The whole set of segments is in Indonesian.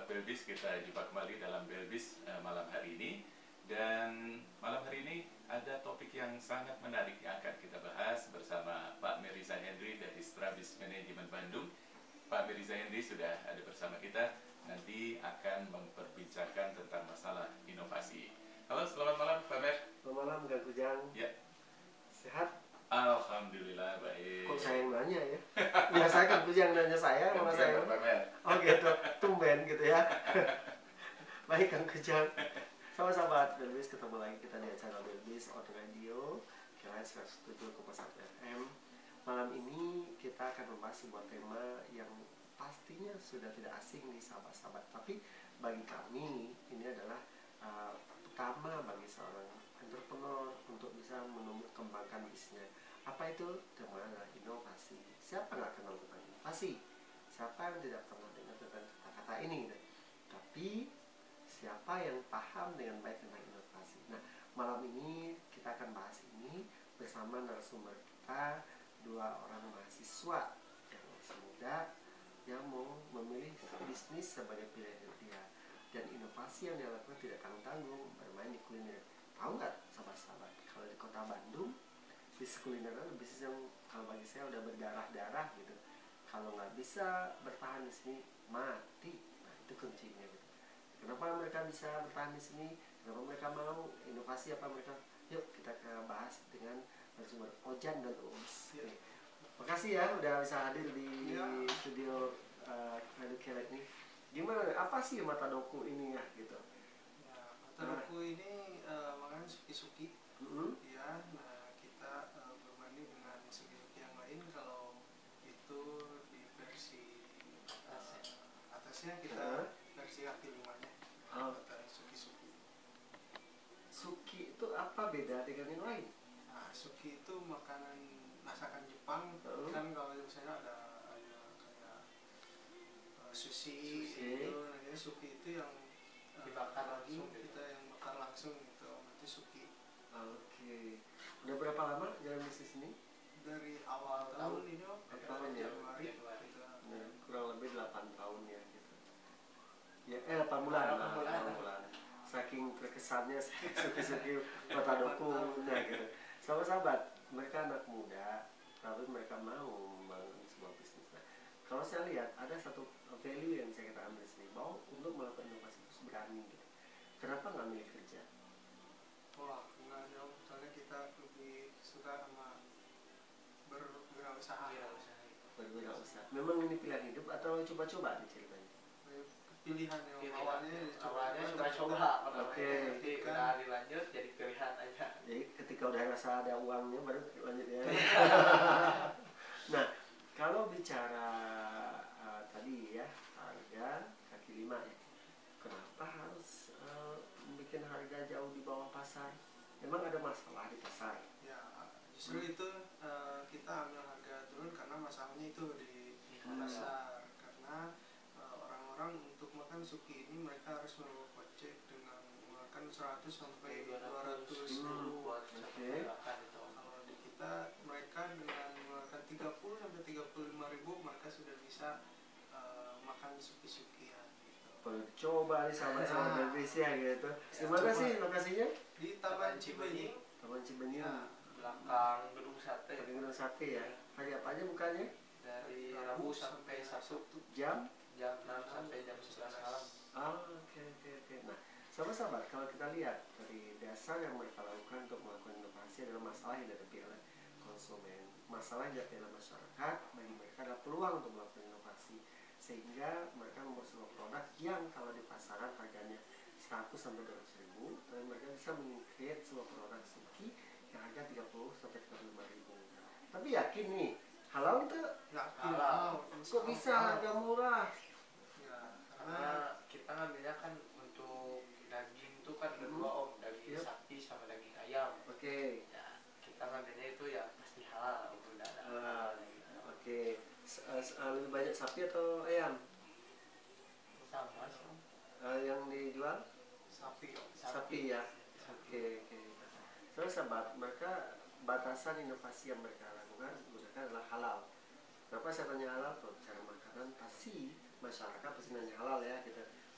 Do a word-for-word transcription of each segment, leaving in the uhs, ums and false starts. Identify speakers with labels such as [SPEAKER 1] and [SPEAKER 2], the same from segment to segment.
[SPEAKER 1] sahabat Belbis, kita jumpa kembali dalam Belbis uh, malam hari ini. Dan malam hari ini ada topik yang sangat menarik yang akan kita bahas bersama Pak Meriza Henry dari Strabis Manajemen Bandung. Pak Meriza Henry sudah ada bersama kita, nanti akan memperbincangkan tentang masalah inovasi. Halo, selamat malam Pak Mer.
[SPEAKER 2] Selamat malam Kang Kujang.
[SPEAKER 1] Ya.
[SPEAKER 2] Sehat?
[SPEAKER 1] Alhamdulillah baik.
[SPEAKER 2] Kok saya yang nanya ya? Biasanya Kang Kujang nanya saya, malah saya.
[SPEAKER 1] Pak Mer.
[SPEAKER 2] Oh gitu, tumben gitu ya. Baik Kang Kujang. Sahabat-sahabat Belbis, ketemu lagi kita di acara Belbis on Radio K L S seratus tujuh koma satu F M. Malam ini kita akan membahas sebuah tema yang pastinya sudah tidak asing nih sahabat-sahabat. Tapi bagi kami ini adalah uh, pertama bagi seorang entrepreneur untuk bisa menumbuh kembangkan bisnisnya. Apa itu? Tema adalah inovasi. Siapa nggak kenal tentang inovasi? Siapa yang tidak pernah dengar tentang kata-kata ini? Tapi siapa yang paham dengan baik tentang inovasi? Nah, malam ini kita akan bahas ini bersama narasumber kita, dua orang mahasiswa yang masih muda yang mau memilih bisnis sebagai pilihan dia. Dan inovasi yang dilakukan tidak tanggung-tanggung, bermain di kuliner. Tahu nggak sahabat-sahabat, kalau di kota Bandung bisnis kuliner adalah bisnis yang kalau bagi saya udah berdarah-darah gitu. Kalau nggak bisa bertahan di sini, mati. Nah, itu kuncinya gitu. Kenapa mereka bisa bertahan di sini? Kenapa mereka mau? Inovasi apa mereka? Yuk kita bahas dengan narasumber Ojan dan Uus. Ya. Makasih ya udah bisa hadir di ya. studio uh, Radio K L S ini. Gimana? Apa sih mata doku ini ya gitu?
[SPEAKER 3] Ya, mata doku nah. ini uh, makanya suki-suki. Mm-hmm. Ya, nah kita uh, berbanding dengan suki-suki yang lain. Kalau itu di versi uh, atasnya kita uh-huh. versi kaki limanya. Oh. Suki-suki.
[SPEAKER 2] Suki itu apa beda dengan yang lain?
[SPEAKER 3] Nah, suki itu makanan masakan Jepang. Uh-huh. Kan kalau misalnya ada ada kayak uh, sushi, sushi. Itu, nah, suki itu yang uh, dibakar langsung, kita yang bakar langsung gitu. Itu suki.
[SPEAKER 2] Oke. Okay. Udah berapa lama jalan bisnis ini?
[SPEAKER 3] Dari awal tahun, tahun ini, oh,
[SPEAKER 2] tahun ya.
[SPEAKER 3] Januari.
[SPEAKER 2] Nah, kurang lebih delapan tahun ya gitu. Ya, eh delapan bulan, delapan bulan. delapan bulan. Saking terkesannya suki-suki kota doku nah gitu. Sahabat-sahabat, mereka anak muda, tapi mereka mau membangun sebuah bisnis. Nah, kalau saya lihat ada satu value yang saya kita ambil di sini, bahwa untuk melakukan inovasi harus berani gitu. Kenapa nggak milih kerja?
[SPEAKER 3] Wah, enggak dong. Soalnya kita lebih suka sama berwirausaha.
[SPEAKER 2] Berwirausaha. Memang ini pilihan hidup atau coba-coba nih ceritanya?
[SPEAKER 3] Pilihan yang
[SPEAKER 4] pilihan.
[SPEAKER 3] awalnya
[SPEAKER 4] awalnya coba-coba.
[SPEAKER 2] Oke.
[SPEAKER 4] Nanti udah dilanjut jadi pilihan aja.
[SPEAKER 2] Jadi ketika udah rasa ada uangnya baru lanjut ya. Nah, kalau bicara uh, tadi ya harga kaki lima ya, kenapa harus uh, bikin harga jauh di bawah pasar? Emang ada masalah di pasar?
[SPEAKER 3] Ya, justru hmm. itu uh, kita ambil harga turun karena masalahnya itu di, di pasar. Karena uh, orang-orang untuk makan suki ini mereka harus merogoh kocek dengan makan seratus sampai dua ratus ribu.
[SPEAKER 2] Oke.
[SPEAKER 3] Kalau di kita mereka dengan makan tiga puluh sampai tiga puluh lima ribu mereka sudah bisa uh, makan suki-suki ya.
[SPEAKER 2] Perlu coba nih sama-sama nah, Belbis ya gitu. Di mana sih lokasinya?
[SPEAKER 3] Di Taman Cibenying.
[SPEAKER 2] Taman Cibenying.
[SPEAKER 4] Ya, belakang gedung sate.
[SPEAKER 2] Gedung sate ya. Hari apa aja bukanya?
[SPEAKER 4] Dari Rabu sampai Sabtu.
[SPEAKER 2] Jam?
[SPEAKER 4] Jam enam sampai jam sebelas malam.
[SPEAKER 2] Ah, oke oke oke. Nah, sahabat-sahabat, kalau kita lihat dari dasar yang mereka lakukan untuk melakukan inovasi adalah masalah yang dihadapi oleh konsumen. Masalah yang dihadapi oleh masyarakat, bagi mereka adalah peluang untuk melakukan inovasi. Sehingga mereka membuat sebuah produk yang kalau di pasaran harganya seratus sampai dua ratus ribu, tapi mereka bisa meng-create sebuah produk suki yang harga tiga puluh sampai tiga puluh lima ribu. Tapi yakin nih, halal itu?
[SPEAKER 3] Halal.
[SPEAKER 2] Kok bisa harga murah?
[SPEAKER 3] Ya,
[SPEAKER 4] karena kita ngambilnya kan untuk daging itu kan ada dua om, daging yep. sapi sama daging ayam.
[SPEAKER 2] Oke. Okay.
[SPEAKER 4] Ya, kita ngambilnya itu ya pasti halal, udah ada halal. Gitu.
[SPEAKER 2] Oke. Okay. Lebih banyak sapi atau ayam?
[SPEAKER 4] Sama sih.
[SPEAKER 2] Uh, yang dijual?
[SPEAKER 3] Sapi.
[SPEAKER 2] Sapi, sapi ya. Oke oke. Terus sahabat, mereka batasan inovasi yang mereka lakukan gunakan adalah halal. Kenapa saya tanya halal? Tuh cara makanan pasti masyarakat pasti nanya halal ya gitu.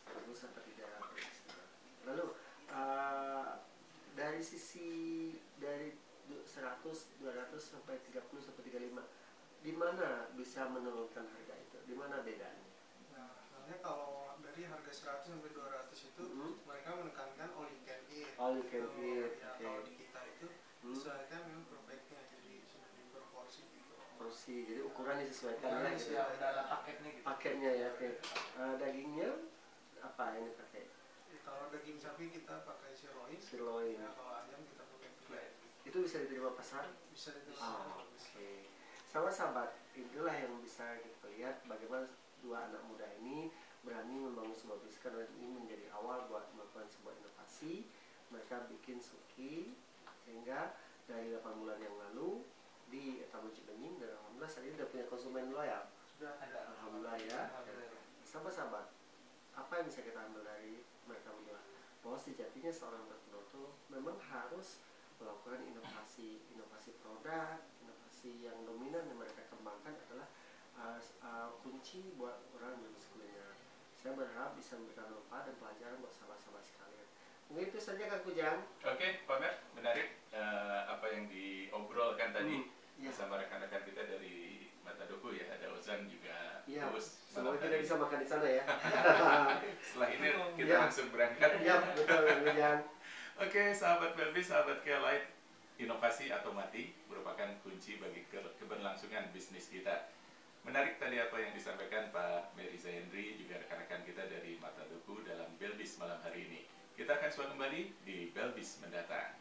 [SPEAKER 2] bagus atau tidak. Lalu uh, dari sisi dari seratus, dua ratus sampai tiga puluh sampai tiga puluh lima, di mana bisa menurunkan harga itu? Di mana bedanya?
[SPEAKER 3] Nah, sebenarnya kalau dari harga seratus sampai dua ratus itu
[SPEAKER 2] Hmm.
[SPEAKER 3] mereka menekankan all you can eat.
[SPEAKER 2] All you can
[SPEAKER 3] Gitu.
[SPEAKER 2] eat,
[SPEAKER 3] Ya,
[SPEAKER 2] oke.
[SPEAKER 3] kalau di kita itu
[SPEAKER 2] Hmm.
[SPEAKER 3] disesuaikan dengan per packnya, jadi sudah diproporsi gitu.
[SPEAKER 2] Porsi, jadi ukuran disesuaikan
[SPEAKER 4] Karena
[SPEAKER 2] ya, gitu.
[SPEAKER 4] ya udah ada paketnya gitu.
[SPEAKER 2] Paketnya ya, oke. Uh, dagingnya apa ini pakai?
[SPEAKER 3] Ya, kalau daging sapi kita pakai sirloin,
[SPEAKER 2] Sirloin.
[SPEAKER 3] ya, kalau ayam kita pakai fillet.
[SPEAKER 2] Itu bisa diterima pasar?
[SPEAKER 3] Bisa itu.
[SPEAKER 2] Oh, oke. Sama sahabat, itulah yang bisa kita lihat bagaimana dua anak muda ini berani membangun sebuah bisnis karena ini menjadi awal buat melakukan sebuah inovasi. Mereka bikin suki sehingga dari delapan bulan yang lalu di Taman Cibenying dan alhamdulillah saat ini sudah punya konsumen loyal.
[SPEAKER 4] Sudah ada.
[SPEAKER 2] Alhamdulillah ya.
[SPEAKER 4] Alhamdulillah.
[SPEAKER 2] Sahabat-sahabat, apa yang bisa kita ambil dari mereka berdua? Bahwa sejatinya seorang entrepreneur itu memang harus melakukan inovasi, inovasi produk, inovasi yang dominan yang mereka kembangkan adalah uh, uh, kunci buat orang bisnis kuliner. Saya berharap bisa memberikan manfaat dan pelajaran buat sahabat-sahabat sekalian. Mungkin itu saja Kak Kujang.
[SPEAKER 1] Oke, Pak Mer, menarik eh, apa yang diobrolkan tadi
[SPEAKER 2] Hmm, iya.
[SPEAKER 1] bersama rekan-rekan kita dari Matadoku ya, ada Ozan juga,
[SPEAKER 2] Iya.
[SPEAKER 1] Gus.
[SPEAKER 2] Semoga
[SPEAKER 1] malam
[SPEAKER 2] kita
[SPEAKER 1] hari.
[SPEAKER 2] bisa makan di sana ya.
[SPEAKER 1] Setelah ini kita
[SPEAKER 2] Iya.
[SPEAKER 1] langsung berangkat.
[SPEAKER 2] Iya, betul Kak Kujang.
[SPEAKER 1] Oke, sahabat Belvis, sahabat Kelight, inovasi atau mati merupakan kunci bagi ke- keberlangsungan bisnis kita. Menarik tadi apa yang disampaikan Pak Meriza Henry, juga rekan-rekan kita dari Matadoku dalam Belvis malam hari ini. Kita akan sudah kembali di Belvis mendatang.